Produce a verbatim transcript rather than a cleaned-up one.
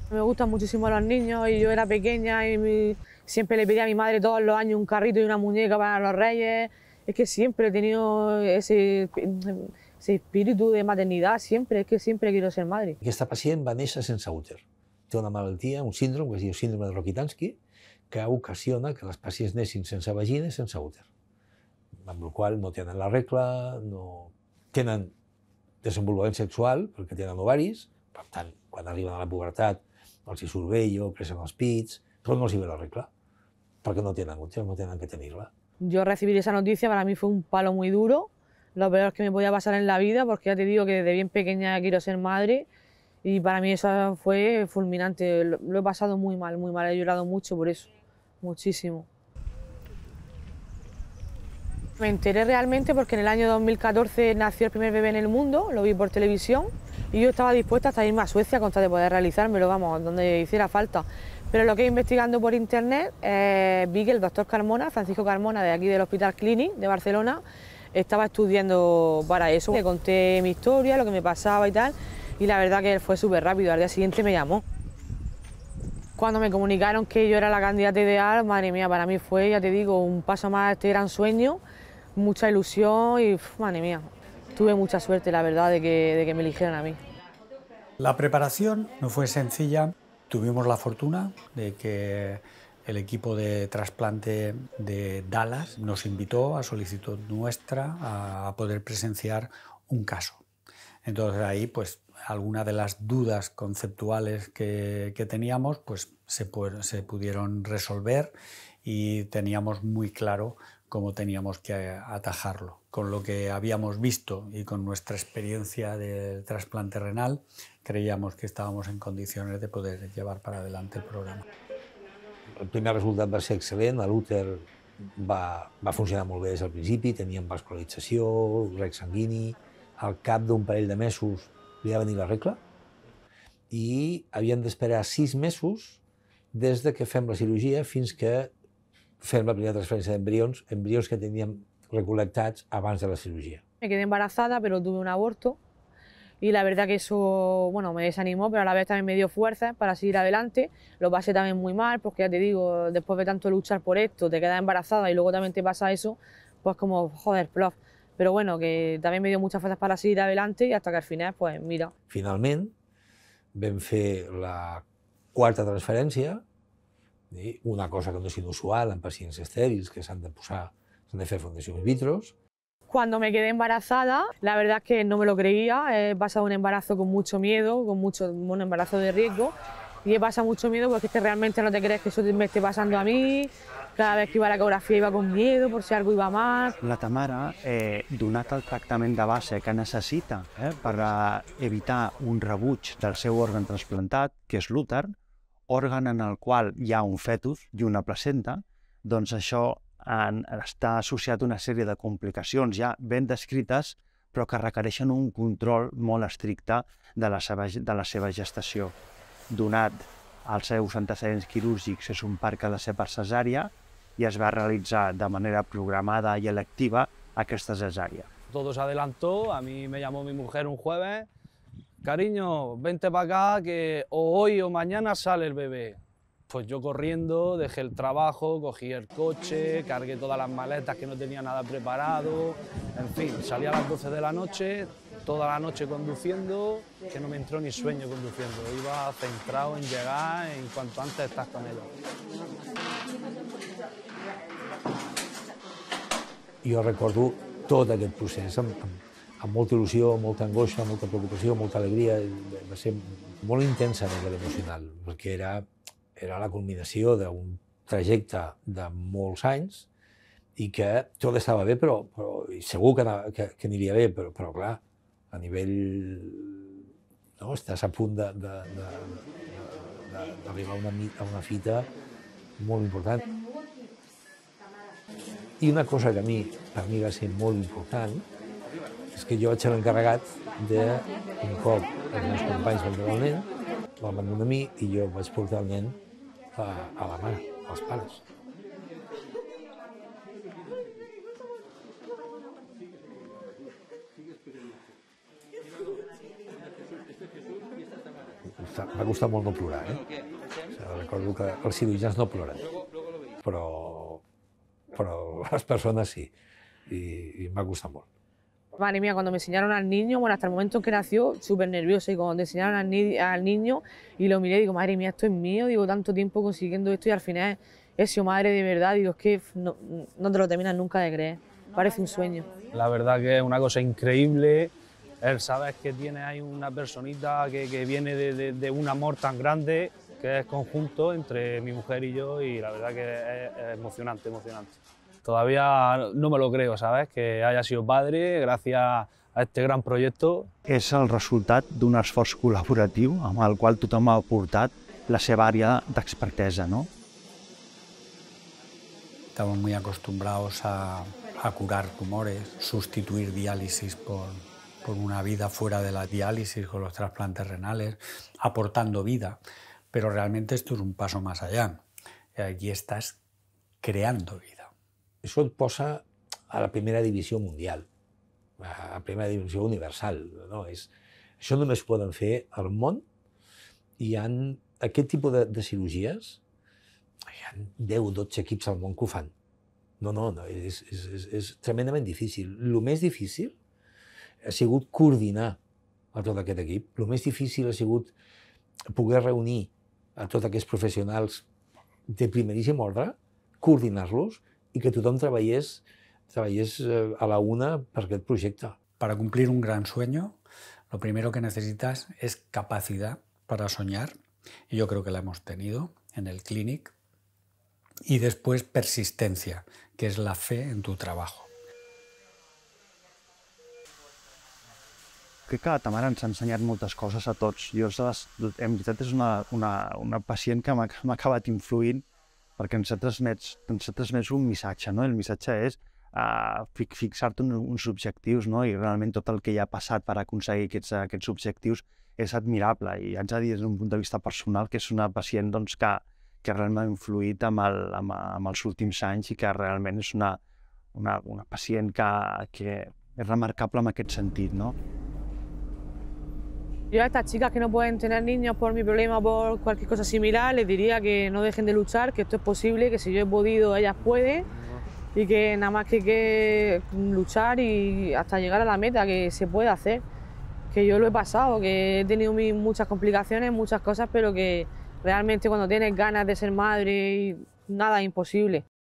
Me gustan muchísimo los niños y yo era pequeña y mi- siempre le pedía a mi madre todos los años un carrito y una muñeca para los reyes. Es que siempre he tenido ese, ese espíritu de maternidad, siempre, es que siempre quiero ser madre. Aquesta pacient va néixer sense úter. Té una malaltia, un síndrome, que es diu síndrome de Rokitansky, que ocasiona que les pacients neixin sense vagina i sense úter, amb la qual no tenen la regla, no tenen desenvolupament sexual perquè tenen ovaris, per tant, quan arriben a la pubertat els hi surt vello, creixen els pits, però no els hi ve la regla, perquè no tenen úter, no tenen que tenir-la. Yo recibir esa noticia para mí fue un palo muy duro, lo peor que me podía pasar en la vida, porque ya te digo que desde bien pequeña quiero ser madre y para mí eso fue fulminante, lo, lo he pasado muy mal, muy mal, he llorado mucho por eso, muchísimo. Me enteré realmente porque en el año dos mil catorce nació el primer bebé en el mundo, lo vi por televisión y yo estaba dispuesta hasta irme a Suecia con tal de poder realizármelo, vamos, donde hiciera falta. Pero lo que investigando por internet eh, vi que el doctor Carmona, Francisco Carmona, de aquí del Hospital Clínic de Barcelona, estaba estudiando para eso. Le conté mi historia, lo que me pasaba y tal, y la verdad que él fue súper rápido, al día siguiente me llamó. Cuando me comunicaron que yo era la candidata ideal, madre mía, para mí fue, ya te digo, un paso más a este gran sueño, mucha ilusión y, uf, madre mía, tuve mucha suerte, la verdad, de que, de que me eligieran a mí. La preparación no fue sencilla. Tuvimos la fortuna de que el equipo de trasplante de Dallas nos invitó a solicitud nuestra a poder presenciar un caso. Entonces ahí, pues, algunas de las dudas conceptuales que, que teníamos, pues, se, se pudieron resolver y teníamos muy claro cómo teníamos que atajarlo. Con lo que habíamos visto y con nuestra experiencia de trasplante renal, creíamos que estábamos en condiciones de poder llevar para adelante el programa. El primer resultat va ser excel·lent, l'úter va, va funcionar molt bé des del principi, teníem vascularització, rec sanguini, al cap d'un parell de mesos li va venir la regla i havíem d'esperar sis mesos des de que fem la cirurgia fins que fem la primera transferència d'embrions, embrions que teníem recolectats abans de la cirugía. Me quedé embarazada, pero tuve un aborto y la verdad que eso, bueno, me desanimó, pero a la vez también me dio fuerzas para seguir adelante. Lo pasé también muy mal, porque ya te digo, después de tanto luchar por esto, te quedas embarazada y luego también te pasa eso, pues como, joder, plof. Pero bueno, que también me dio muchas fuerzas para seguir adelante y hasta que al final, pues mira. Finalment, vam fer la quarta transferència, una cosa que no és inusual en pacients estèrils, que s'han de posar, s'han de fer fundacions in vitro. Cuando me quedé embarazada, la verdad es que no me lo creía, he pasado un embarazo con mucho miedo, con mucho, un embarazo de riesgo, y he pasado mucho miedo porque es que realmente no te crees que eso me esté pasando a mí, cada vez que iba a la ecografia iba con miedo por si algo iba mal. La Tamara, eh, donat el tractament de base que necessita eh, per evitar un rebuig del seu òrgan transplantat, que és l'úter, òrgan en el qual hi ha un fetus i una placenta, doncs això en, està associat a una sèrie de complicacions ja ben descrites, però que requereixen un control molt estricte de la seva, de la seva gestació. Donat als seus antecedents quirúrgics, és un part que ha de ser per cesària i es va realitzar de manera programada i electiva aquesta cesària. Todo se adelantó, a mí me llamó mi mujer un jueves, cariño, vente para acá que o hoy o mañana sale el bebé. Pues yo corriendo, dejé el trabajo, cogí el coche, cargué todas las maletas que no tenía nada preparado, en fin, salí a las doce de la noche, toda la noche conduciendo, que no me entró ni sueño conduciendo, iba centrado en llegar en cuanto antes estar con ella. Jo recordo tot aquest procés amb, amb, amb molta il·lusió, molta angoixa, molta preocupació, molta alegria, va ser molt intensa a nivell emocional, perquè era, era la culminació d'un trajecte de molts anys i que tot estava bé, però, però i segur que, que, que aniria bé, però, però clar, a nivell... No, estàs a punt d'arribar a, una, a una fita molt important. I una cosa que a mi, per mi va ser molt important és que jo vaig ser l'encarregat de, un cop els meus companys van veure el nen, el van donar a mi i jo vaig portar el nen a, a la mare, als pares. m'ha costat molt no plorar, eh? O sigui, recordo que els cirurgians no ploren, però, però les persones sí, i, i m'ha costat molt. Madre mía, cuando me enseñaron al niño, bueno, hasta el momento en que nació, súper nerviosa, y cuando enseñaron al, ni al niño y lo miré, digo, madre mía, esto es mío, digo, tanto tiempo consiguiendo esto y al final he sido madre de verdad, digo, es que no, no te lo terminas nunca de creer, parece un sueño. La verdad que es una cosa increíble, el saber que tiene ahí una personita que, que viene de, de, de un amor tan grande, que es conjunto entre mi mujer y yo, y la verdad que es, es emocionante, emocionante. Todavía no me lo creo, ¿sabes? Que haya sido padre gracias a este gran proyecto. És el resultat d'un esforç col·laboratiu amb el qual tothom ha aportat la seva àrea d'expertesa, ¿no? Estamos muy acostumbrados a, a curar tumores, sustituir diálisis por, por una vida fuera de la diálisis con los trasplantes renales, aportando vida, pero realmente esto es un paso más allá. Aquí estás creando vida. Això et posa a la primera divisió mundial, a la primera divisió universal. No? És, això només poden fer al món. Hi ha aquest tipus de, de cirurgies, hi ha deu o dotze equips al món que ho fan. No, no, no és, és, és, és tremendament difícil. El més difícil ha sigut coordinar a tot aquest equip. El més difícil ha sigut poder reunir a tots aquests professionals de primeríssim ordre, coordinar-los i que tothom treballés, treballés a la una per aquest projecte. Para cumplir un gran sueño, lo primero que necesitas es capacidad para soñar, y yo creo que la hemos tenido en el Clínic, y después persistencia, que es la fe en tu trabajo. Crec que la Tamara ens ha ensenyat moltes coses a tots. Jo, en veritat, és una, una, una pacient que m'ha acabat influint perquè ens ha transmès, ens ha transmès un missatge, no? El missatge és uh, fixar-te en uns objectius, no? I realment tot el que hi ha passat per aconseguir aquests, aquests objectius és admirable, i haig de dir des d'un punt de vista personal que és una pacient doncs, que, que realment m'ha influït amb, el, amb, amb els últims anys i que realment és una, una, una pacient que, que és remarcable en aquest sentit, no? Yo a estas chicas que no pueden tener niños por mi problema o por cualquier cosa similar, les diría que no dejen de luchar, que esto es posible, que si yo he podido, ellas pueden, y que nada más que hay que luchar y hasta llegar a la meta, que se puede hacer. Que yo lo he pasado, que he tenido muchas complicaciones, muchas cosas, pero que realmente cuando tienes ganas de ser madre, nada es imposible.